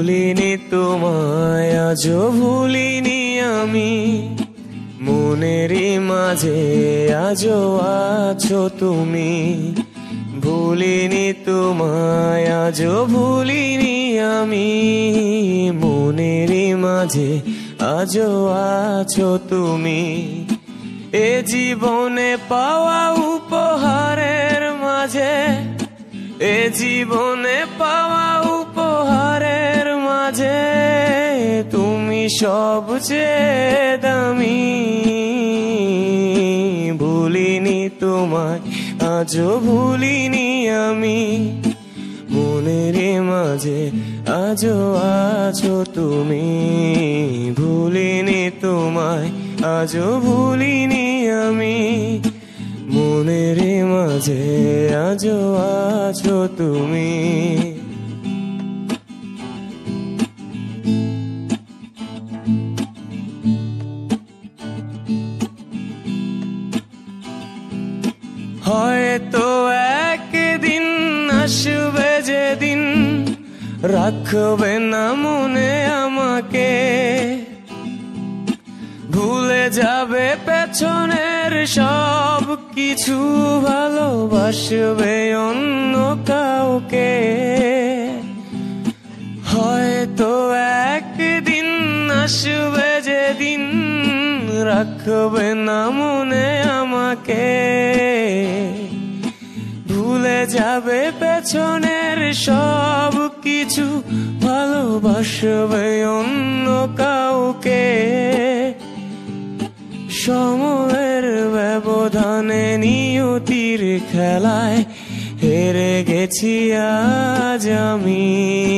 ভুলিনি তোমায়, আজও ভুলিনি আমি। মনেরই মাঝে আজও আছো তুমি। ভুলিনি তোমায়, আজও ভুলিনি আমি। মনেরই মাঝে আজও আছো তুমি। এ জীবনে পাওয়া উপহারের মাঝে, এ জীবনে পাওয়া উপহারের মাঝে তুমি সবচেয়ে দামি। ভুলিনি তোমায়, আজও ভুলিনি আমি। মনের মাঝে আজও আছো তুমি। ভুলিনি তোমায়, আজও ভুলিনি আমি। মনের মাঝে আজও আছো তুমি। হয়তো একদিন আসবে যেদিন রাখবে না মনে আমাকে। ভুলে যাবে পেছনের সব কিছু, ভালোবাসবে অন্য কাউকে। হয়তো একদিন আসবে যেদিন রাখবে না মনে আমাকে। ভুলে যাবে পেছনের সব কিছু, ভালোবাসবে অন্য কাউকে। সময়ের ব্যবধানে নিয়তির খেলায় হেরে গেছি আজ আমি।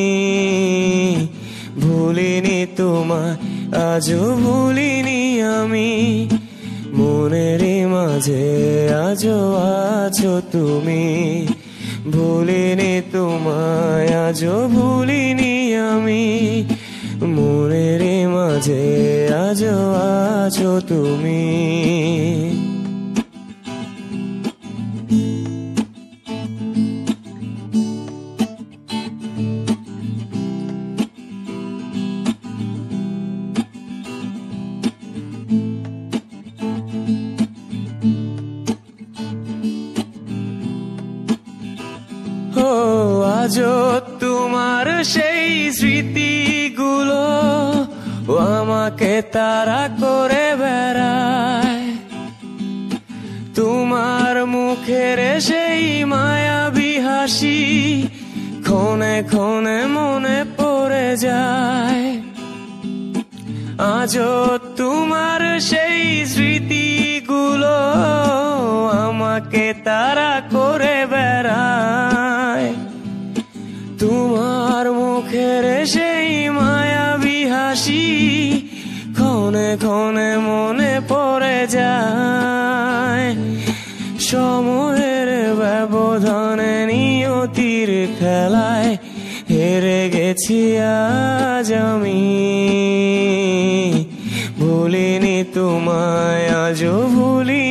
ভুলিনি তোমায়, আজও ভুলিনি আমি। মনের মাঝে আজও আছো তুমি। ভুলিনি তোমায়, আজও ভুলিনি আমি। মনের মাঝে আজও আছো তুমি। ও আজও তোমার সেই স্মৃতিগুলো আমাকে তাড়া করে বেড়ায়। তোমার মুখের সেই মায়াবী হাসি ক্ষণে ক্ষণে মনে পড়ে যায়। আজও তোমার সেই স্মৃতিগুলো আমাকে তাড়া করে বেড়ায়। তোমার মুখের সেই মায়াবী হাসি ক্ষণে ক্ষণে মনে পড়ে যায়। সময়ের ব্যবধানে নিয়তির খেলায় হেরে গেছি আজ আমি। ভুলিনি তোমায়, আজও ভুলি